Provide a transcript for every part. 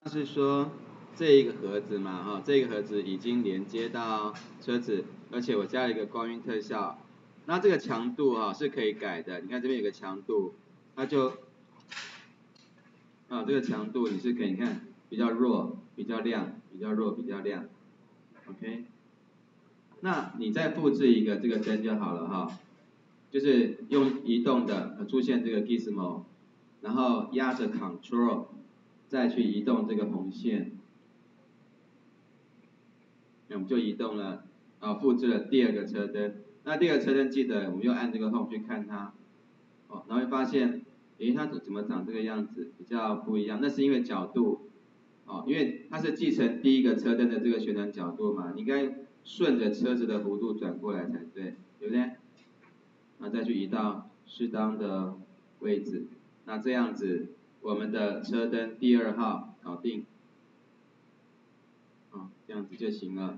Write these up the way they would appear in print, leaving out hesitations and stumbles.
是说这一个盒子嘛，这个盒子已经连接到车子，而且我加了一个光晕特效。那这个强度是可以改的，你看这边有个强度，它就这个强度你是可以看比较弱、比较亮、比较弱、比较亮 ，OK。那你再复制一个这个灯就好了就是用移动的出现这个 Gizmo， 然后压着 Control， 再去移动这个红线，那我们就移动了复制了第二个车灯。那第二个车灯记得我们又按这个 Home 去看它，然后会发现，它怎么长这个样子，比较不一样。那是因为角度，因为它是继承第一个车灯的这个旋转角度嘛，你应该顺着车子的弧度转过来才对，对不对？然后再去移到适当的位置，那这样子我们的车灯第2号搞定，这样子就行了。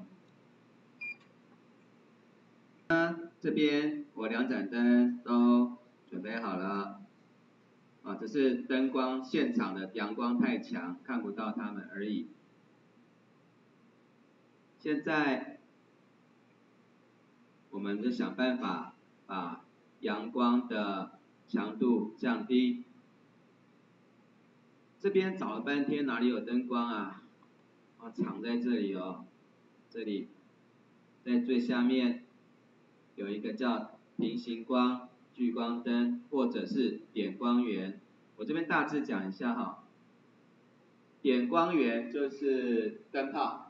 这边我2盏灯都准备好了，只是灯光现场的阳光太强，看不到它们而已。现在我们就想办法把阳光的强度降低。这边找了半天哪里有灯光啊？藏在这里这里在最下面有一个叫平行光、聚光灯或者是点光源。我这边大致讲一下点光源就是灯泡，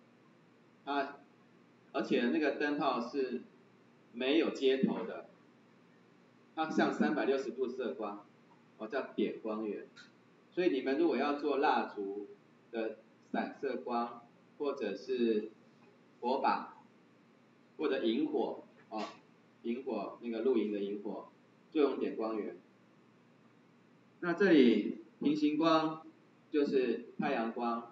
而且那个灯泡是没有接头的，它像360度射光，叫点光源。所以你们如果要做蜡烛的散射光，或者是火把，或者萤火萤火那个露营的萤火，就用点光源。那这里平行光就是太阳光。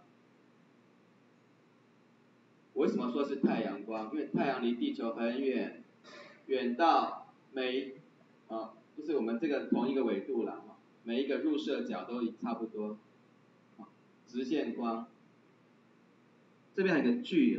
我为什么说是太阳光？因为太阳离地球很远，远到就是我们这个同一个纬度啦，每一个入射角都差不多，直线光。这边还有个聚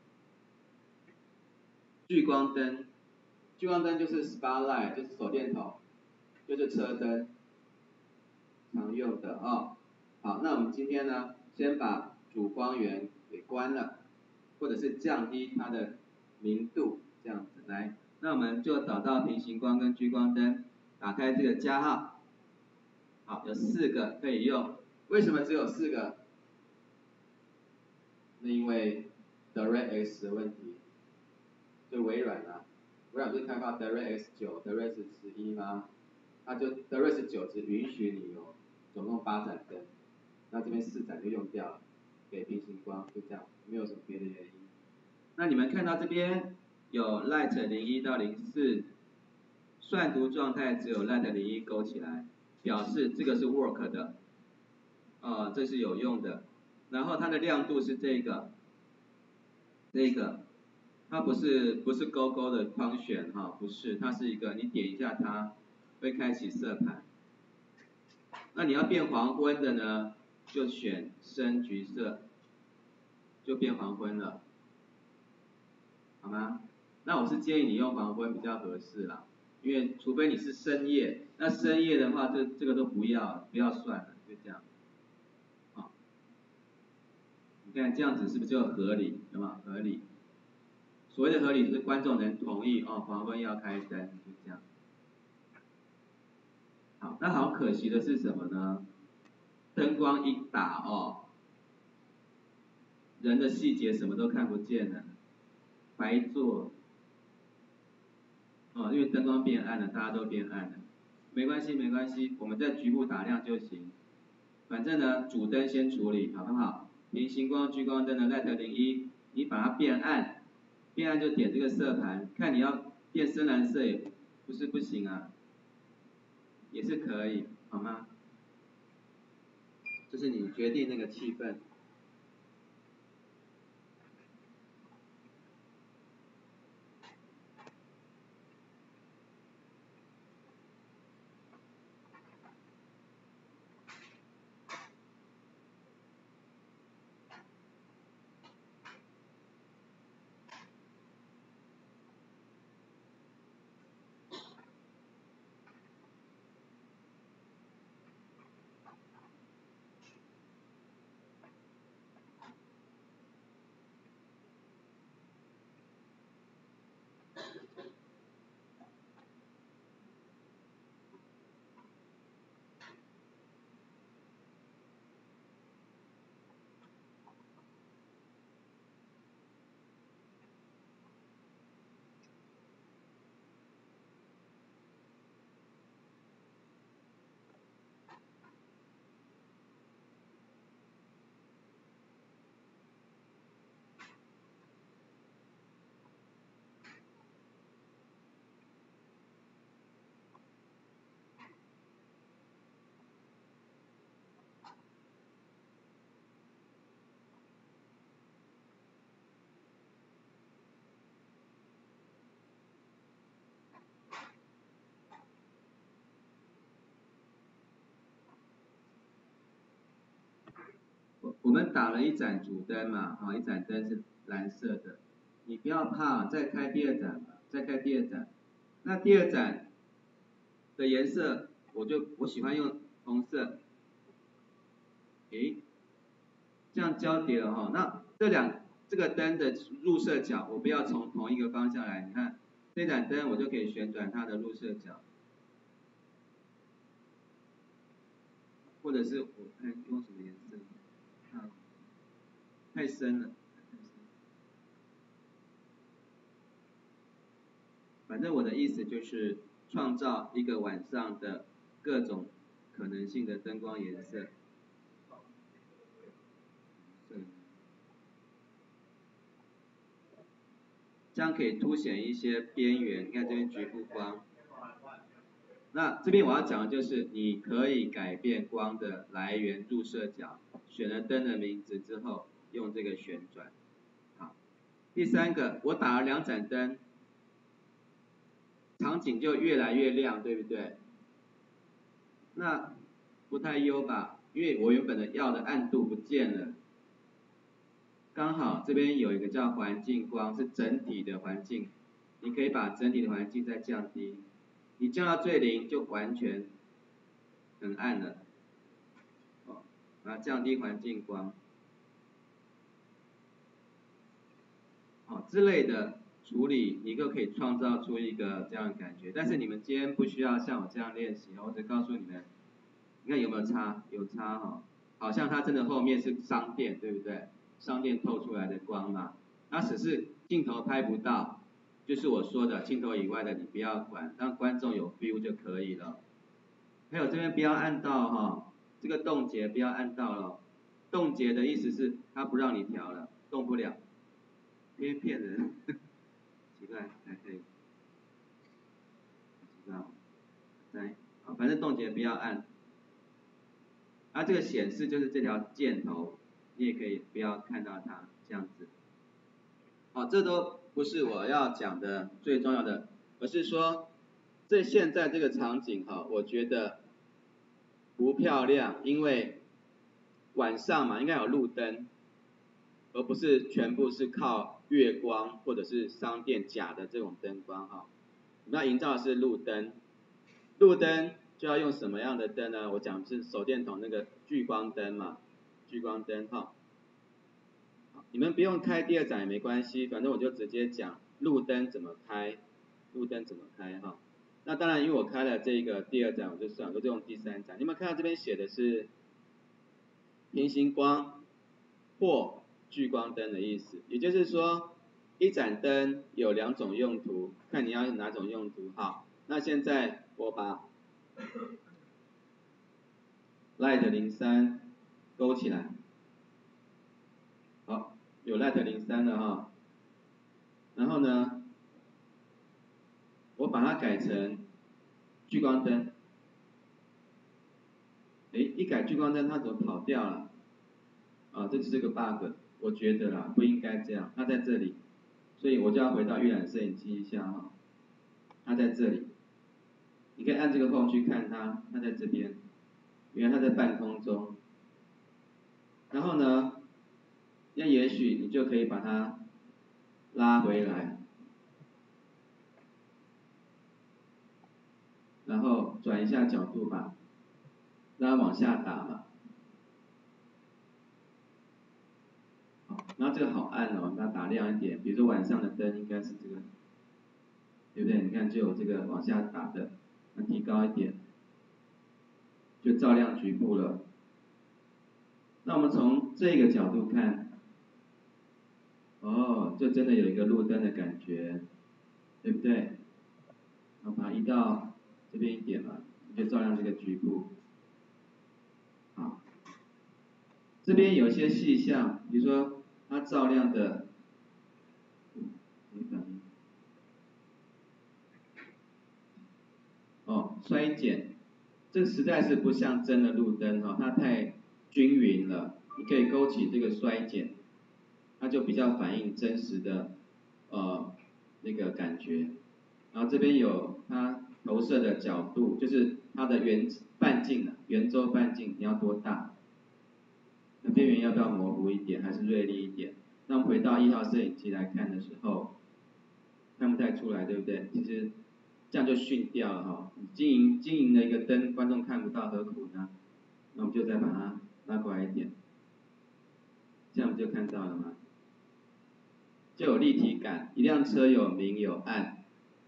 光灯，聚光灯就是 spotlight， 就是手电筒，就是车灯，常用的好，那我们今天呢，先把主光源给关了，或者是降低它的明度，这样子来。那我们就找到平行光跟聚光灯，打开这个加号，好，有4个可以用。为什么只有4个？那因为 DirectX 的问题，就微软微软不是开发 DirectX 9、DirectX 11吗？它就 DirectX 9只允许你有总共8盏灯，那这边4盏就用掉了，给平行光，就这样，没有什么别的原因。那你们看到这边有 Light 01到04，算图状态只有 Light 01勾起来，表示这个是 work 的，这是有用的。然后它的亮度是这个，它不是勾勾的框选不是，它是一个你点一下它会开启色盘。那你要变黄昏的呢，就选深橘色，就变黄昏了，好吗？那我是建议你用黄昏比较合适啦，因为除非你是深夜，那深夜的话这个都不要算了，就这样。你看这样子是不是就合理？有没有合理？所谓的合理就是观众能同意黄昏要开灯，就这样。好，那好可惜的是什么呢？灯光一打人的细节什么都看不见了，白做。因为灯光变暗了，大家都变暗了。没关系，我们在局部打亮就行。反正呢，主灯先处理，好不好？平行光、聚光灯的 Light 01，你把它变暗，变暗就点这个色盘，看你要变深蓝色也不是不行啊，也是可以，好吗？就是你决定那个气氛。 我们打了一盏主灯嘛，一盏灯是蓝色的，你不要怕，再开第二盏吧，再开第二盏。那第二盏的颜色，我喜欢用红色，这样交叠了哈。那这个灯的入射角，我不要从同一个方向来，你看这盏灯我就可以旋转它的入射角，或者是我看用什么颜色，太深了。反正我的意思就是创造一个晚上的各种可能性的灯光颜色。这样可以凸显一些边缘，你看这边局部光。那这边我要讲的就是，你可以改变光的来源入射角，选了灯的名字之后，用这个旋转。好，第三个，我打了2盏灯，场景就越来越亮，对不对？那不太优吧，因为我原本的要的暗度不见了。刚好这边有一个叫环境光，是整体的环境，你可以把整体的环境再降低，你降到最零就完全很暗了，把它降低环境光，之类的处理，你就可以创造出一个这样的感觉。但是你们今天不需要像我这样练习，我只告诉你们，你看有没有差？有差哈，好像它真的后面是商店，对不对？商店透出来的光嘛，那只是镜头拍不到，就是我说的镜头以外的你不要管，让观众有 feel 就可以了。还有这边不要按到这个冻结不要按到了，冻结的意思是它不让你调了，动不了，骗人，奇怪还可以，知道？反正冻结不要按，这个显示就是这条箭头，你也可以不要看到它这样子。这都不是我要讲的最重要的，而是说现在这个场景我觉得不漂亮，因为晚上嘛应该有路灯，而不是全部是靠月光或者是商店假的这种灯光我们要营造的是路灯，路灯就要用什么样的灯呢？我讲的是手电筒那个聚光灯嘛，聚光灯你们不用开第二盏也没关系，反正我就直接讲路灯怎么开，路灯怎么开那当然因为我开了这个第二盏，我就算了，我就用第三盏。你们看到这边写的是平行光或聚光灯的意思，也就是说一盏灯有2种用途，看你要哪种用途。好，那现在我把 Light 03勾起来，好，有 Light 03了然后呢，我把它改成聚光灯，一改聚光灯它怎么跑掉了？这是个 bug， 我觉得啦不应该这样，它在这里，所以我就要回到预览摄影机一下它在这里，你可以按这个后去看它在这边，原来它在半空中，然后呢，那也许你就可以把它拉回来，然后转一下角度吧，让它往下打嘛。然后这个好暗把它打亮一点，比如说晚上的灯应该是这个，对不对？你看就有这个往下打的，那提高一点，就照亮局部了。那我们从这个角度看，就真的有一个路灯的感觉，对不对？我把它移到这边一点嘛，就照亮这个局部。好，这边有一些细项，比如说它照亮的，衰减，这个实在是不像真的路灯它太均匀了，你可以勾起这个衰减，它就比较反映真实的那个感觉。然后这边有它投射的角度，就是它的半径圆周半径你要多大，那边缘要不要模糊一点，还是锐利一点？那我们回到1号摄影机来看的时候，看不太出来，对不对？其实这样就逊掉了哈。经营的一个灯，观众看不到，何苦呢？那我们就再把它拉过来一点，这样我们就看到了吗？就有立体感，一辆车有明有暗，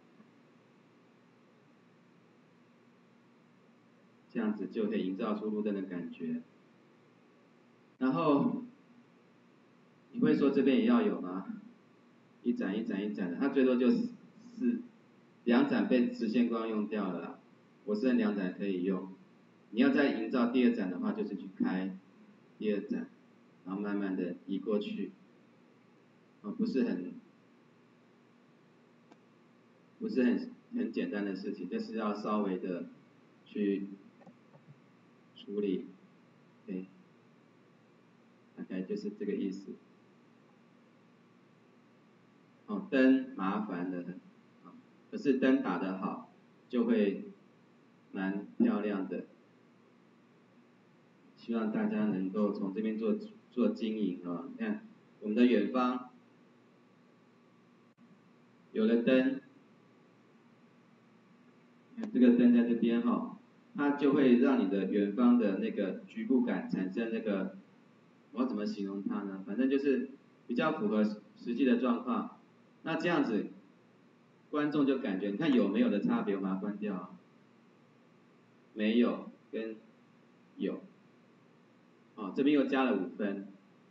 这样子就可以营造出路灯的感觉。然后你会说这边也要有吗？一盏一盏一盏的，它最多就是2盏被直线光用掉了啦。我剩2盏可以用。你要再营造第2盏的话，就是去开第2盏，然后慢慢的移过去，不是很简单的事情，就是要稍微的去处理，对，大概就是这个意思。灯麻烦的很，可是灯打得好，就会蛮漂亮的。希望大家能够从这边做经营啊！你看我们的远方有了灯，这个灯在这边哈，它就会让你的远方的那个局部感产生那个，我要怎么形容它呢？反正就是比较符合实际的状况。那这样子，观众就感觉，你看有没有的差别，我把它关掉，没有跟有，这边又加了5分，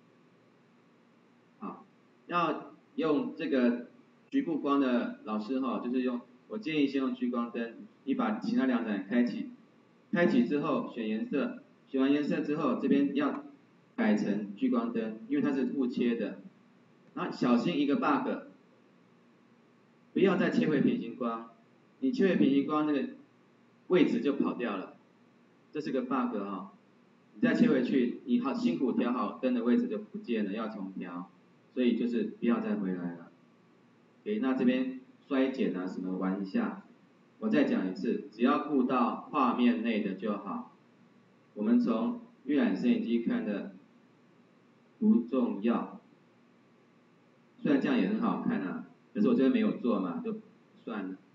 要用这个局部光的老师就是我建议先用聚光灯，你把其他2盏开启，开启之后选颜色，选完颜色之后这边要改成聚光灯，因为它是互切的，然后小心一个 bug， 不要再切回平行光，你切回平行光那个位置就跑掉了，这是个 bug 你再切回去，你好辛苦调好灯的位置就不见了，要重调。所以就是不要再回来了。那这边衰减啊什么玩一下，我再讲一次，只要顾到画面内的就好。我们从预览摄影机看的不重要，虽然这样也很好看啊，可是我这边没有做嘛，就算了。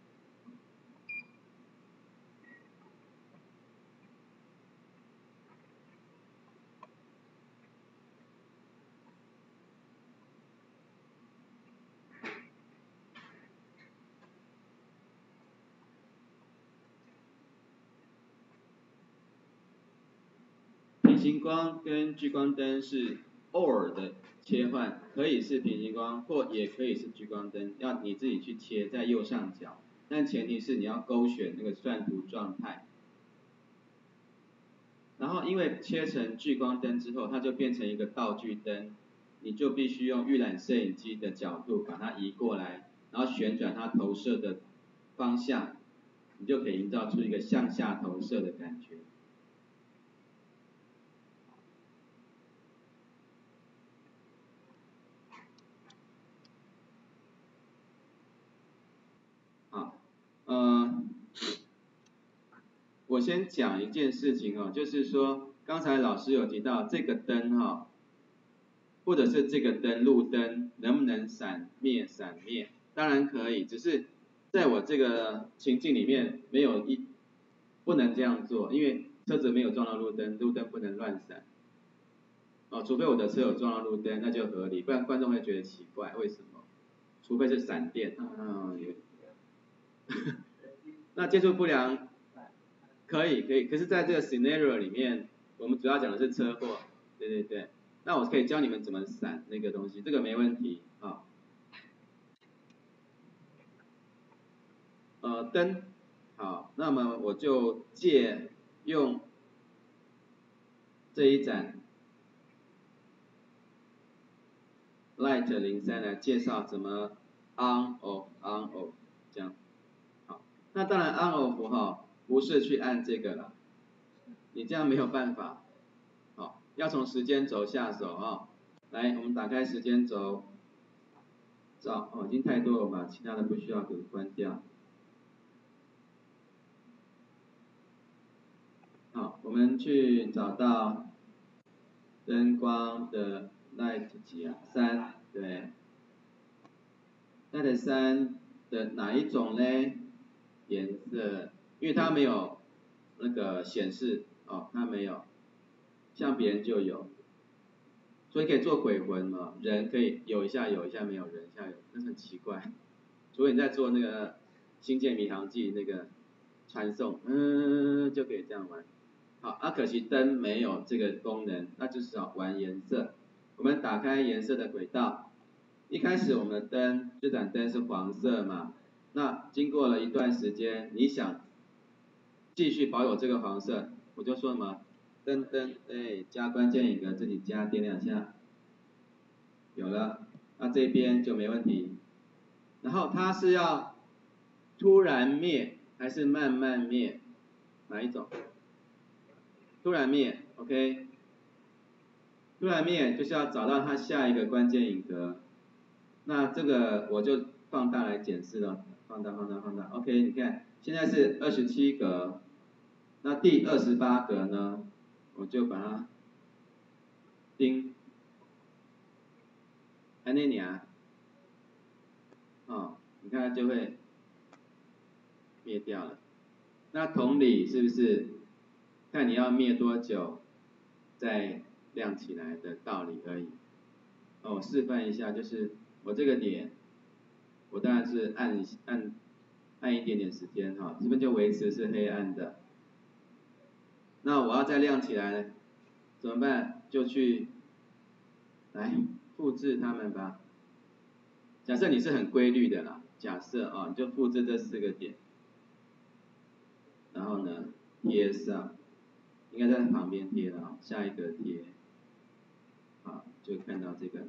平行光跟聚光灯是偶尔的切换，可以是平行光，或也可以是聚光灯，要你自己去切在右上角，但前提是你要勾选那个算图状态。然后因为切成聚光灯之后，它就变成一个道具灯，你就必须用预览摄影机的角度把它移过来，然后旋转它投射的方向，你就可以营造出一个向下投射的感觉。我先讲一件事情就是说刚才老师有提到这个灯或者是这个灯路灯能不能闪灭？当然可以，只是在我这个情境里面不能这样做，因为车子没有撞到路灯，路灯不能乱闪。除非我的车有撞到路灯，那就合理，不然观众会觉得奇怪，为什么？除非是闪电，那接触不良可以，可是在这个 scenario 里面，我们主要讲的是车祸，对，那我可以教你们怎么闪那个东西，这个没问题灯，好，那么我就借用这一盏 Light 03来介绍怎么 on off 这样，好，那当然 on off 不是去按这个了，你这样没有办法，要从时间轴下手来，我们打开时间轴，已经太多了吧，其他的不需要给关掉。好，我们去找到灯光的 light 几啊？3，对。light 3的哪一种呢？颜色，因为它没有那个显示哦，它没有，像别人就有，所以可以做鬼魂嘛，人可以有一下有一下没有，人一下有，那很奇怪。除非你在做那个《星舰迷航记》那个传送，就可以这样玩。好，可惜灯没有这个功能，那就是要玩颜色。我们打开颜色的轨道，一开始我们的灯，这盏灯是黄色嘛，那经过了一段时间，你想继续保有这个黄色，我就说什么，灯，加关键引格，自己加点2下，有了，那这边就没问题。然后它是要突然灭还是慢慢灭？哪一种？突然灭 ，OK。突然灭就是要找到它下一个关键引格。那这个我就放大来检视了，放大。OK， 你看现在是27格，那第28格呢，我就把它钉，按那里啊，你看就会灭掉了。那同理是不是看你要灭多久再亮起来的道理而已。我示范一下，就是我这个点，我当然是按一点点时间哈，这边就维持是黑暗的。那我要再亮起来怎么办？就去来复制它们吧。假设你是很规律的啦，假设你就复制这4个点，然后呢贴上，应该在旁边贴了下一个贴，就看到这个了。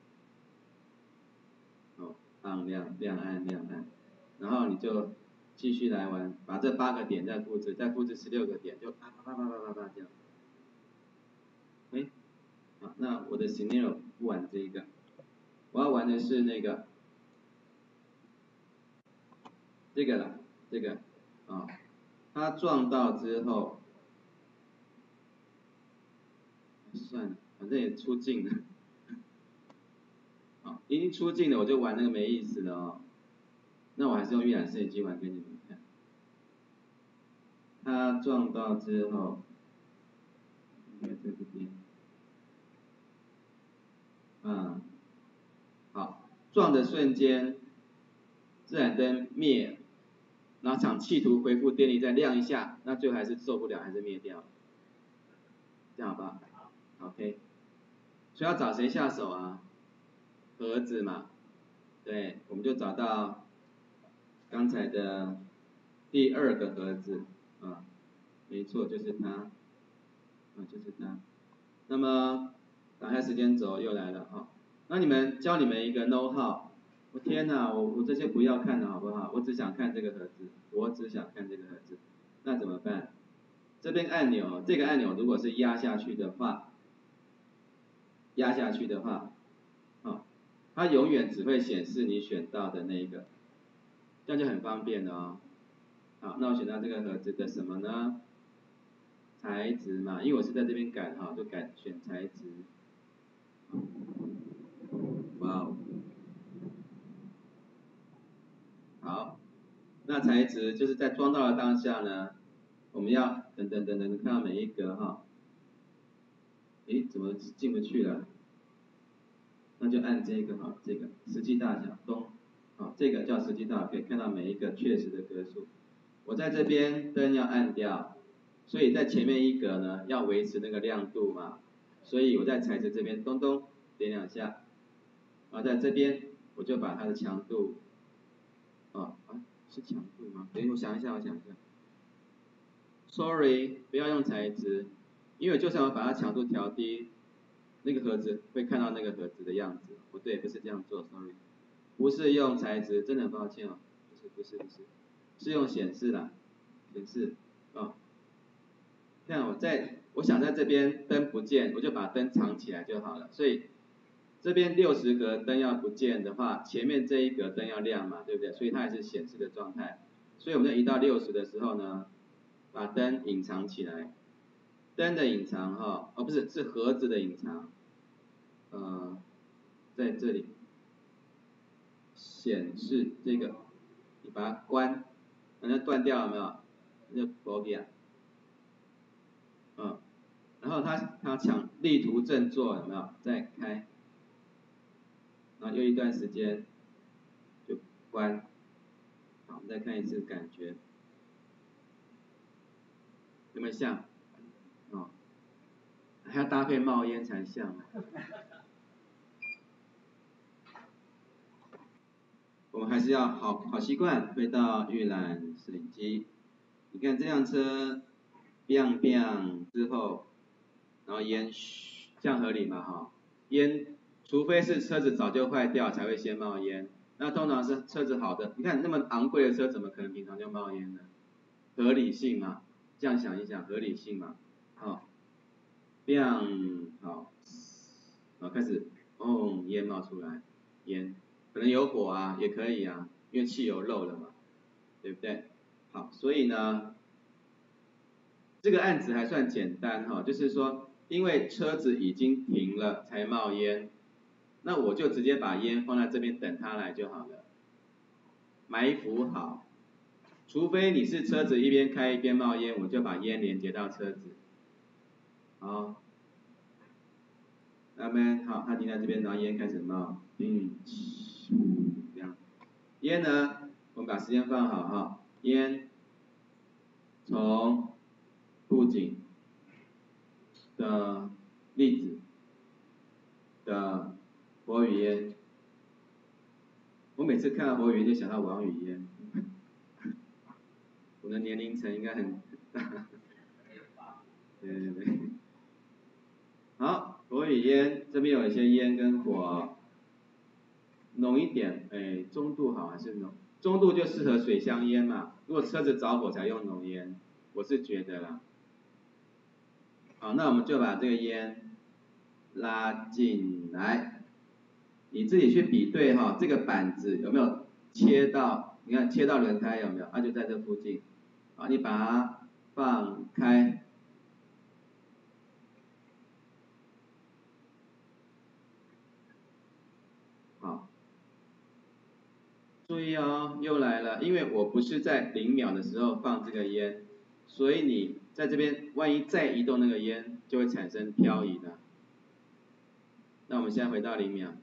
暗亮暗，然后你就继续来玩，把这8个点再复制16个点，就啪这样。好，那我的 scenario 不玩这个，我要玩的是那个这个了，这个它撞到之后，算了，反正也出镜了，已经出镜了，我就玩那个没意思的那我还是用预览摄影机玩给你们看。它撞到之后，应该在这边，好，撞的瞬间，自然灯灭，然后想企图恢复电力再亮一下，那最后还是受不了，还是灭掉，这样好不好 ？OK， 所以要找谁下手啊？盒子嘛，对，我们就找到刚才的第2个盒子没错，就是它，就是它。那么打开时间轴又来了那教你们一个 know how， 我天哪，我这些不要看了好不好？我只想看这个盒子，那怎么办？这边按钮，这个按钮如果是压下去的话，它永远只会显示你选到的那个，这样就很方便了好，那我选到这个盒子的什么呢？材质嘛，因为我是在这边改就选材质。哇哦，好，那材质就是在装到的当下呢，我们要等，看到每一格怎么进不去了？那就按这个这个实际大小这个叫实际大小，可以看到每一个确实的格数。我在这边灯要按掉，所以在前面一格呢要维持那个亮度嘛，所以我在材质这边咚点2下，然后在这边我就把它的强度，是强度吗？我想一下，sorry， 不要用材质，因为就算我把它强度调低，那个盒子会看到那个盒子的样子，不对，不是这样做 ，sorry， 不是用材质，真的很抱歉不是，是用显示啦，显示看我想在这边灯不见，我就把灯藏起来就好了，所以这边60格灯要不见的话，前面这一格灯要亮嘛，对不对？所以它也是显示的状态，所以我们要移到60的时候呢，把灯隐藏起来， 灯的隐藏哈，哦不是，是盒子的隐藏，在这里显示这个，你把它关，那断掉了没有？那就不 OK 啊，然后他抢力图振作有没有？再开，然后又一段时间就关，好，我们再看一次感觉，有没有像？还要搭配冒烟才像。我们还是要好习惯，回到预览摄影机。你看这辆车，biang biang 之后，然后烟，这样合理嘛哈？烟，除非是车子早就坏掉才会先冒烟，那通常是车子好的，你看那么昂贵的车怎么可能平常就冒烟呢？合理性嘛，这样想一想，合理性嘛，好，biang 好，然后开始，烟冒出来，烟。可能有火啊，也可以啊，因为汽油漏了嘛，对不对？好，所以呢，这个案子还算简单哈，就是说，因为车子已经停了才冒烟，那我就直接把烟放在这边等它来就好了，埋伏好，除非你是车子一边开一边冒烟，我就把烟连接到车子，好，那么好，它停在这边，然后烟开始冒，这样。烟呢，我们把时间放好哈，烟从布景的例子的火语烟，我每次看到火语烟就想到王语嫣，我的年龄层应该很大，对，好，火语烟这边有一些烟跟火，浓一点，中度好还是浓？中度就适合水香烟嘛，如果车子着火才用浓烟，我是觉得啦。好，那我们就把这个烟拉进来，你自己去比对哈，这个板子有没有切到？你看切到轮胎有没有？就在这附近，好，你把它放开。好，注意哦，又来了，因为我不是在0秒的时候放这个烟，所以你在这边万一再移动那个烟，就会产生漂移的。那我们现在回到0秒，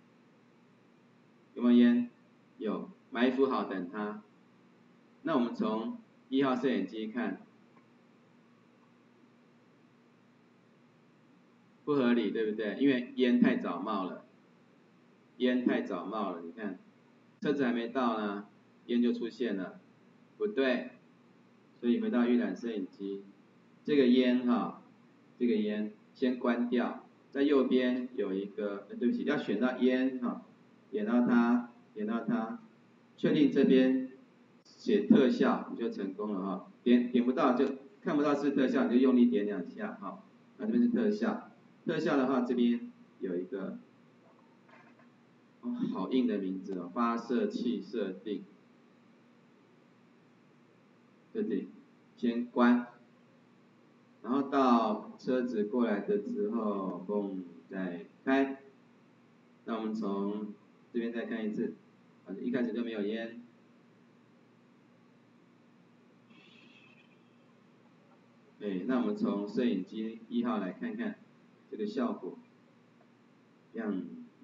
有没有烟？有，埋伏好等它。那我们从1号摄影机看，不合理，对不对？因为烟太早冒了，烟太早冒了，你看，车子还没到呢，烟就出现了，不对。所以回到预览摄影机，这个烟哈，这个烟先关掉，在右边有一个，对不起，要选到烟哈，点到它，确定这边写特效，你就成功了哈。点不到就看不到是特效，你就用力点2下哈。那这边是特效，特效的话这边有一个，好硬的名字哦，发射器设定，这里先关。然后到车子过来的时候，嘣，再开。那我们从这边再看一次，一开始就没有烟。那我们从摄影机1号来看看这个效果，这样，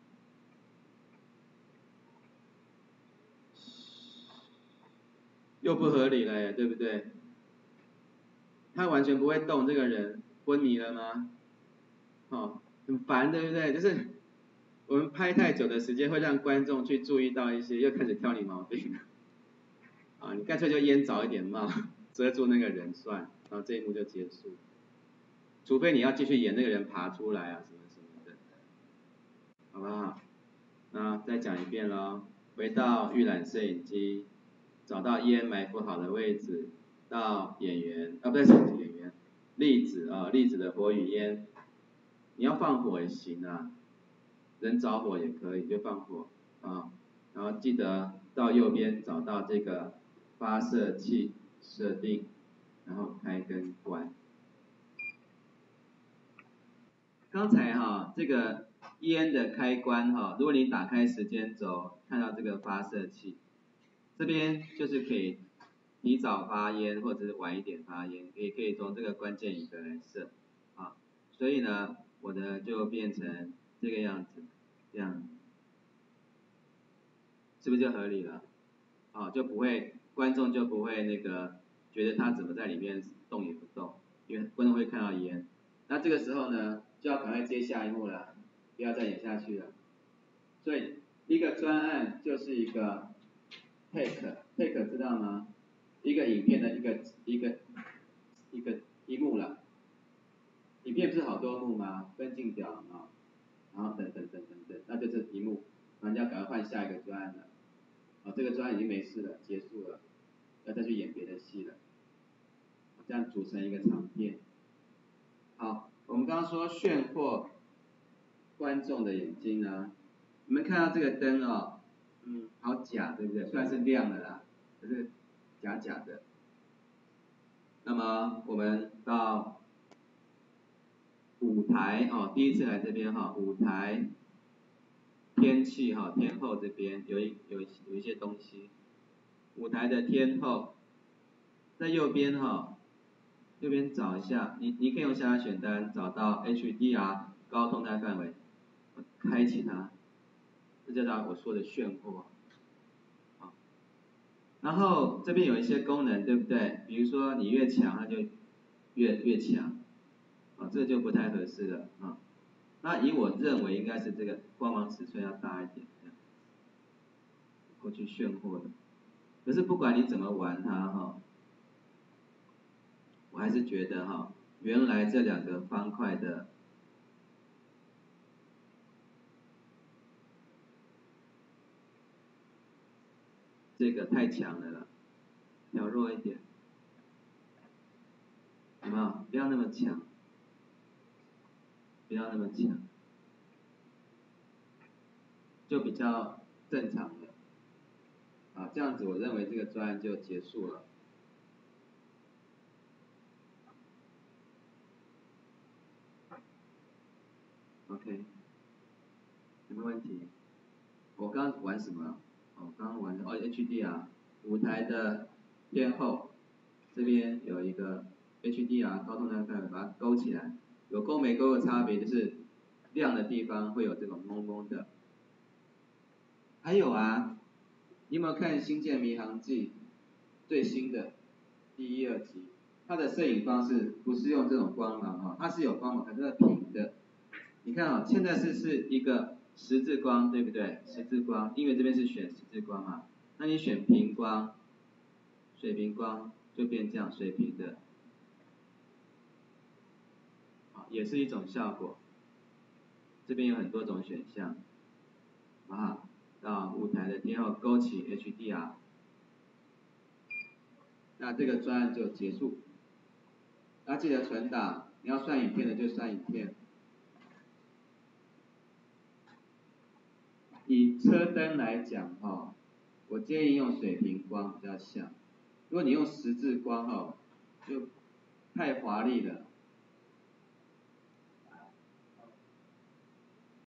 又不合理了耶，对不对？他完全不会动，这个人昏迷了吗？很烦，对不对？就是我们拍太久的时间会让观众去注意到一些，又开始挑你毛病了。你干脆就烟早一点冒，遮住那个人算，然后这一幕就结束。除非你要继续演那个人爬出来啊，什么什么的，好不好？那再讲一遍咯，回到预览摄影机，找到烟埋伏好的位置，到演员，不是演员，粒子的火与烟，你要放火也行啊，人着火也可以，就放火啊，然后记得到右边找到这个发射器设定，然后开跟关。 刚才这个烟的开关如果你打开时间轴，看到这个发射器，这边就是可以提早发烟或者是晚一点发烟，也可以从这个关键仪表来设啊。所以呢，我的就变成这个样子，这样，是不是就合理了？就不会观众就不会觉得他怎么在里面动也不动，因为观众会看到烟。那这个时候呢，就要赶快接下一幕了，不要再演下去了。所以一个专案就是一个 take 知道吗？一个影片的一幕了。影片不是好多幕吗？分镜表啊，然后等，那就是一幕，然后就要赶快换下一个专案了。这个专案已经没事了，结束了，要再去演别的戏了。这样组成一个长片。好，我们刚刚说炫惑观众的眼睛呢，你们看到这个灯好假，对不对？虽然是亮的啦，可是假的。那么我们到舞台第一次来这边舞台天气天后这边有一些东西，舞台的天后在右边右边找一下，你可以用下拉选单找到 HDR 高动态范围，开启它，这叫我说的炫惑。然后这边有一些功能，对不对？比如说你越强，它就越强，这就不太合适了那以我认为应该是这个光芒尺寸要大一点，过去炫惑的。可是不管你怎么玩它我还是觉得原来这两个方块的这个太强了啦，调弱一点，有没有？不要那么强，不要那么强，就比较正常的这样子我认为这个专案就结束了。OK， 有没有问题？我刚刚玩什么？刚刚玩HDR 舞台的天后，这边有一个 HDR 高动态范围，把它勾起来。有勾没勾的差别就是亮的地方会有这种蒙蒙的。还有你有没有看《星舰迷航记》最新的第1、2集？它的摄影方式不是用这种光芒它是有光芒，它是平的。你看现在是一个十字光，对不对？十字光，因为这边是选十字光嘛，那你选平光、水平光就变这样水平的，也是一种效果。这边有很多种选项，到舞台的天后勾起 HDR， 那这个专案就结束。那记得存档，你要算影片的就算影片。以车灯来讲我建议用水平光比较像。如果你用十字光就太华丽了